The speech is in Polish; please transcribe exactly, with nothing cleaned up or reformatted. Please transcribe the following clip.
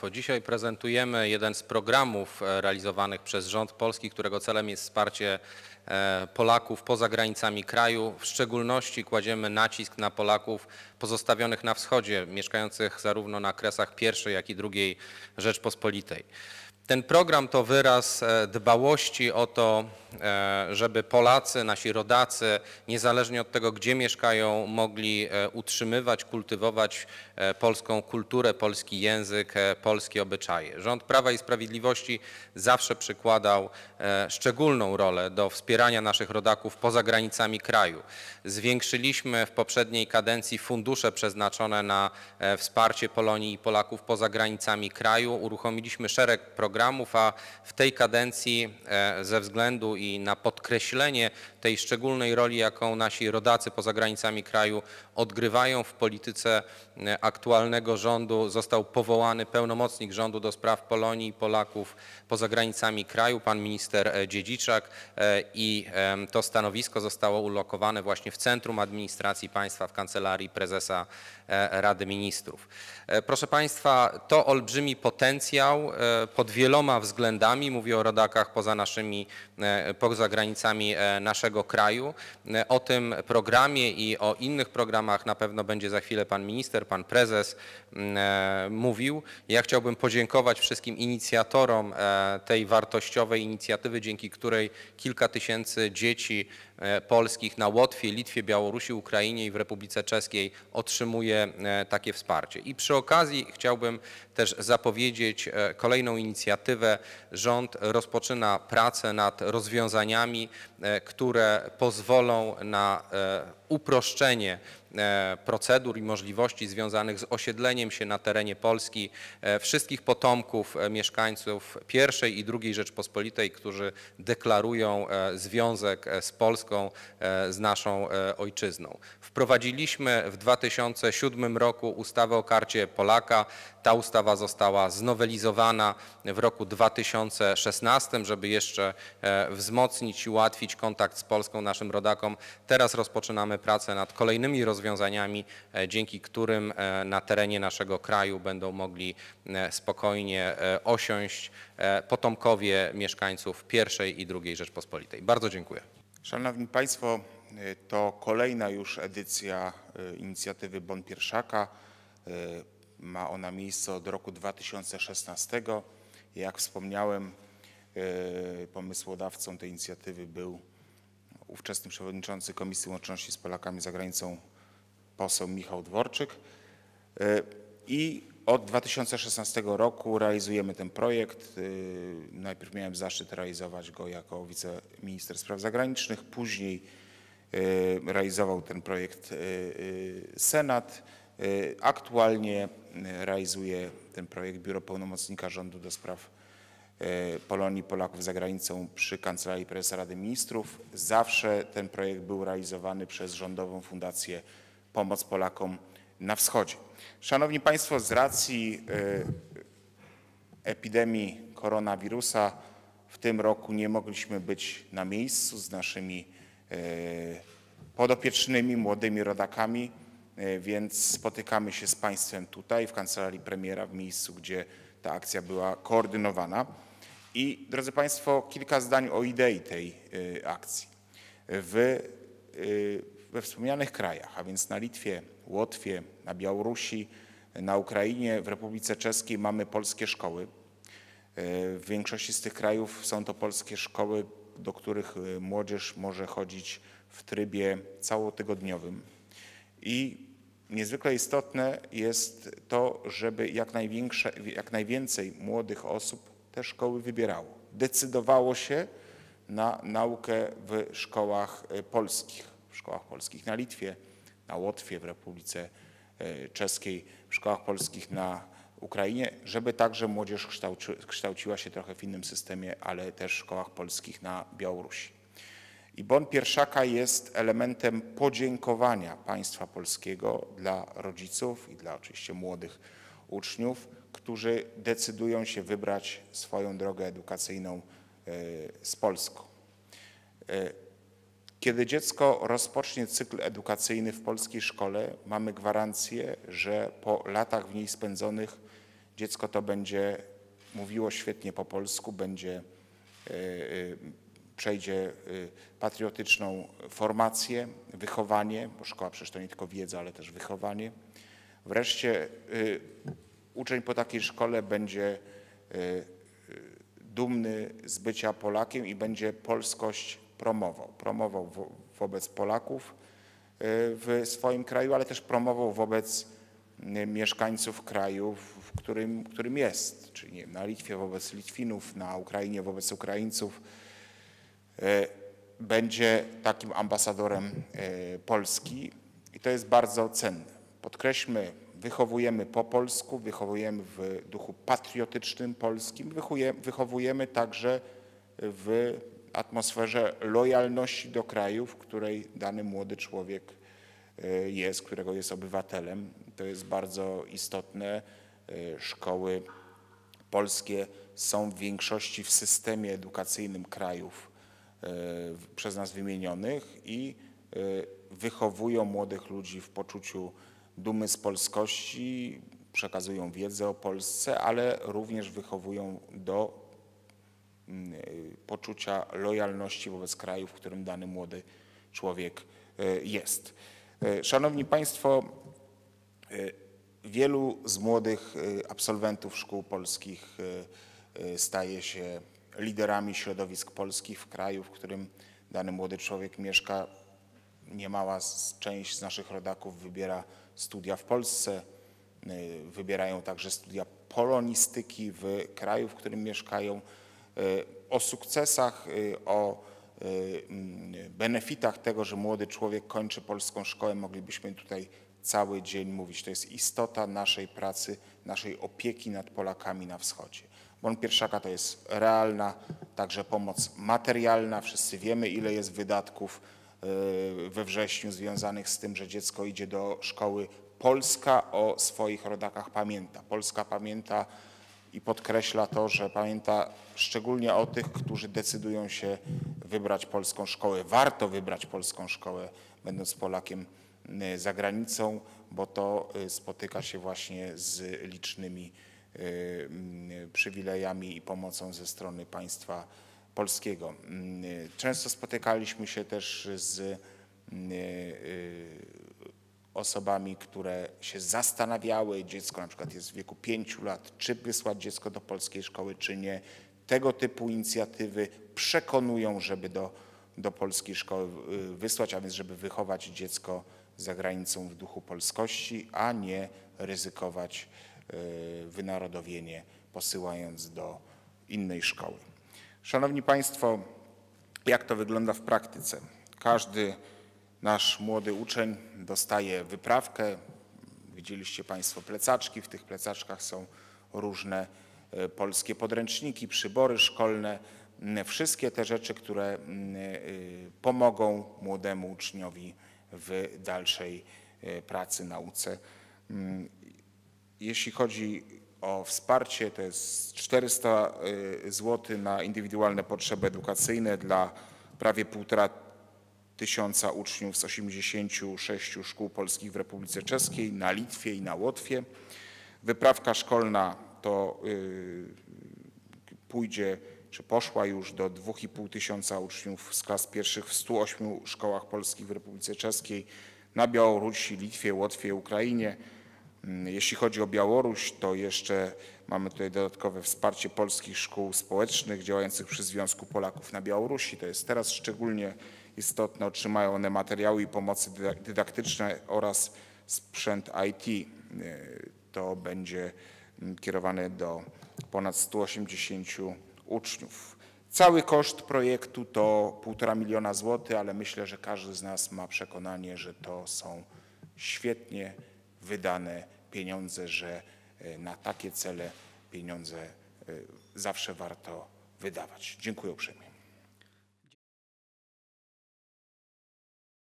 Państwo, dzisiaj prezentujemy jeden z programów realizowanych przez rząd polski, którego celem jest wsparcie Polaków poza granicami kraju. W szczególności kładziemy nacisk na Polaków pozostawionych na wschodzie, mieszkających zarówno na kresach pierwszej, jak i drugiej Rzeczpospolitej. Ten program to wyraz dbałości o to, żeby Polacy, nasi rodacy, niezależnie od tego, gdzie mieszkają, mogli utrzymywać, kultywować polską kulturę, polski język, polskie obyczaje. Rząd Prawa i Sprawiedliwości zawsze przykładał szczególną rolę do wspierania naszych rodaków poza granicami kraju. Zwiększyliśmy w poprzedniej kadencji fundusze przeznaczone na wsparcie Polonii i Polaków poza granicami kraju. Uruchomiliśmy szereg programów, a w tej kadencji ze względu i na podkreślenie tej szczególnej roli, jaką nasi rodacy poza granicami kraju odgrywają w polityce aktualnego rządu, został powołany pełnomocnik rządu do spraw Polonii i Polaków poza granicami kraju, pan minister Dziedziczak, i to stanowisko zostało ulokowane właśnie w Centrum Administracji Państwa w Kancelarii Prezesa Rady Ministrów. Proszę Państwa, to olbrzymi potencjał pod wieloma względami, mówię o rodakach poza naszymi, poza granicami naszego kraju. O tym programie i o innych programach na pewno będzie za chwilę pan minister, pan prezes mówił. Ja chciałbym podziękować wszystkim inicjatorom tej wartościowej inicjatywy, dzięki której kilka tysięcy dzieci polskich na Łotwie, Litwie, Białorusi, Ukrainie i w Republice Czeskiej otrzymuje takie wsparcie. I przy okazji chciałbym też zapowiedzieć kolejną inicjatywę. Rząd rozpoczyna pracę nad rozwiązaniami, które pozwolą na uproszczenie procedur i możliwości związanych z osiedleniem się na terenie Polski wszystkich potomków mieszkańców pierwszej i drugiej Rzeczpospolitej, którzy deklarują związek z Polską, z naszą ojczyzną. Wprowadziliśmy w dwa tysiące siódmym roku ustawę o Karcie Polaka. Ta ustawa została znowelizowana w roku dwa tysiące szesnastym, żeby jeszcze wzmocnić i ułatwić kontakt z Polską naszym rodakom. Teraz rozpoczynamy pracę nad kolejnymi rozwiązaniami, dzięki którym na terenie naszego kraju będą mogli spokojnie osiąść potomkowie mieszkańców pierwszej i drugiej Rzeczpospolitej. Bardzo dziękuję. Szanowni Państwo, to kolejna już edycja inicjatywy Bon Piersiaka. Ma ona miejsce od roku dwa tysiące szesnastego. Jak wspomniałem, pomysłodawcą tej inicjatywy był ówczesny przewodniczący Komisji Łączności z Polakami za Granicą poseł Michał Dworczyk. I od dwa tysiące szesnastego roku realizujemy ten projekt. Najpierw miałem zaszczyt realizować go jako wiceminister spraw zagranicznych, później realizował ten projekt Senat. Aktualnie realizuje ten projekt Biuro Pełnomocnika Rządu do spraw Polonii i Polaków za granicą przy Kancelarii Prezesa Rady Ministrów. Zawsze ten projekt był realizowany przez Rządową Fundację Pomoc Polakom na Wschodzie. Szanowni Państwo, z racji epidemii koronawirusa w tym roku nie mogliśmy być na miejscu z naszymi podopiecznymi, młodymi rodakami, więc spotykamy się z Państwem tutaj w Kancelarii Premiera, w miejscu, gdzie ta akcja była koordynowana. I drodzy Państwo, kilka zdań o idei tej akcji. W, we wspomnianych krajach, a więc na Litwie, Łotwie, na Białorusi, na Ukrainie, w Republice Czeskiej mamy polskie szkoły. W większości z tych krajów są to polskie szkoły, do których młodzież może chodzić w trybie całotygodniowym. I niezwykle istotne jest to, żeby jak, największe, jak najwięcej młodych osób te szkoły wybierało. Decydowało się na naukę w szkołach polskich, w szkołach polskich na Litwie, na Łotwie, w Republice Czeskiej, w szkołach polskich na Ukrainie, żeby także młodzież kształci, kształciła się trochę w innym systemie, ale też w szkołach polskich na Białorusi. I Bon Piersiaka jest elementem podziękowania państwa polskiego dla rodziców i dla oczywiście młodych uczniów, którzy decydują się wybrać swoją drogę edukacyjną z Polską. Kiedy dziecko rozpocznie cykl edukacyjny w polskiej szkole, mamy gwarancję, że po latach w niej spędzonych Dziecko to będzie mówiło świetnie po polsku, będzie, przejdzie patriotyczną formację, wychowanie, bo szkoła przecież to nie tylko wiedza, ale też wychowanie. Wreszcie uczeń po takiej szkole będzie dumny z bycia Polakiem i będzie polskość promował. Promował wo wobec Polaków w swoim kraju, ale też promował wobec mieszkańców kraju, w którym, którym jest, czyli nie wiem, na Litwie wobec Litwinów, na Ukrainie wobec Ukraińców. Będzie takim ambasadorem Polski i to jest bardzo cenne. Podkreślmy, wychowujemy po polsku, wychowujemy w duchu patriotycznym polskim, wychowujemy także w atmosferze lojalności do kraju, w której dany młody człowiek jest, którego jest obywatelem. To jest bardzo istotne. Szkoły polskie są w większości w systemie edukacyjnym krajów przez nas wymienionych i wychowują młodych ludzi w poczuciu dumy z polskości, przekazują wiedzę o Polsce, ale również wychowują do poczucia lojalności wobec kraju, w którym dany młody człowiek jest. Szanowni Państwo, wielu z młodych absolwentów szkół polskich staje się liderami środowisk polskich w kraju, w którym dany młody człowiek mieszka. Niemała część z naszych rodaków wybiera studia w Polsce, wybierają także studia polonistyki w kraju, w którym mieszkają. O sukcesach, o benefitach tego, że młody człowiek kończy polską szkołę, moglibyśmy tutaj cały dzień mówić. To jest istota naszej pracy, naszej opieki nad Polakami na wschodzie. Bon Pierwszaka to jest realna także pomoc materialna. Wszyscy wiemy, ile jest wydatków we wrześniu związanych z tym, że dziecko idzie do szkoły. Polska o swoich rodakach pamięta. Polska pamięta i podkreśla to, że pamięta szczególnie o tych, którzy decydują się wybrać polską szkołę. Warto wybrać polską szkołę, będąc Polakiem za granicą, bo to spotyka się właśnie z licznymi przywilejami i pomocą ze strony państwa polskiego. Często spotykaliśmy się też z osobami, które się zastanawiały, dziecko na przykład jest w wieku pięciu lat, czy wysłać dziecko do polskiej szkoły, czy nie. Tego typu inicjatywy przekonują, żeby do, do polskiej szkoły wysłać, a więc żeby wychować dziecko za granicą w duchu polskości, a nie ryzykować wynarodowienie, posyłając do innej szkoły. Szanowni Państwo, jak to wygląda w praktyce? Każdy nasz młody uczeń dostaje wyprawkę. Widzieliście Państwo plecaczki. W tych plecaczkach są różne polskie podręczniki, przybory szkolne. Wszystkie te rzeczy, które pomogą młodemu uczniowi w dalszej pracy, nauce. Jeśli chodzi o wsparcie, to jest czterysta złotych na indywidualne potrzeby edukacyjne dla prawie półtora tysiąca uczniów z osiemdziesięciu sześciu szkół polskich w Republice Czeskiej, na Litwie i na Łotwie. Wyprawka szkolna to pójdzie, czy poszła już do dwóch i pół tysiąca uczniów z klas pierwszych w stu ośmiu szkołach polskich w Republice Czeskiej, na Białorusi, Litwie, Łotwie, Ukrainie. Jeśli chodzi o Białoruś, to jeszcze mamy tutaj dodatkowe wsparcie polskich szkół społecznych działających przy Związku Polaków na Białorusi. To jest teraz szczególnie istotne. Otrzymają one materiały i pomocy dydaktyczne oraz sprzęt I T. To będzie kierowane do ponad stu osiemdziesięciu uczniów. Cały koszt projektu to półtora miliona złotych, ale myślę, że każdy z nas ma przekonanie, że to są świetnie wydane pieniądze, że na takie cele pieniądze zawsze warto wydawać. Dziękuję uprzejmie.